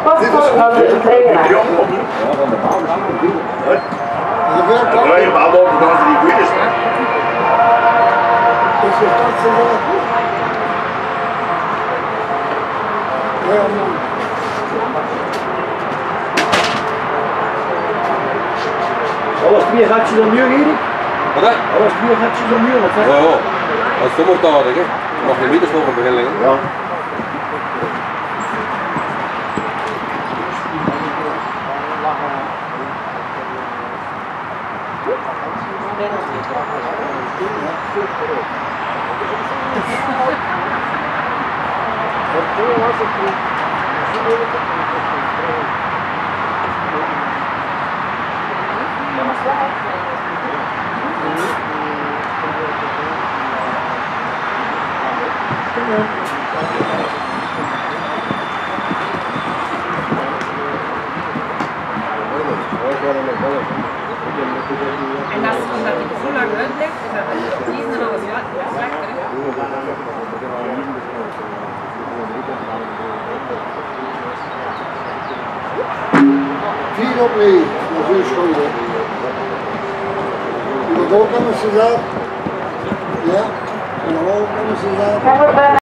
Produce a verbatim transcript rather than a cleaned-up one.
paspoort van de eigenaar. Ja, van de baan is het goed. Ja, maar je baan lopen dan die goed is. Is je dat zo wel? Ja, man. Alles twee gatjes dan nu, Erik? Wat hè? Alles twee gatjes dan nu, wat zeg je? Ja, ja. Dat is zomertadig, hè. Je mag niet meters mogen beginnen. Hè. Ja. En als omdat het zo lang uitlegt, is dat het kiezen en alles lekker. Vier op één, dat is uw schuld. Je moet ook aan de César. Ja, en dan ook aan de César.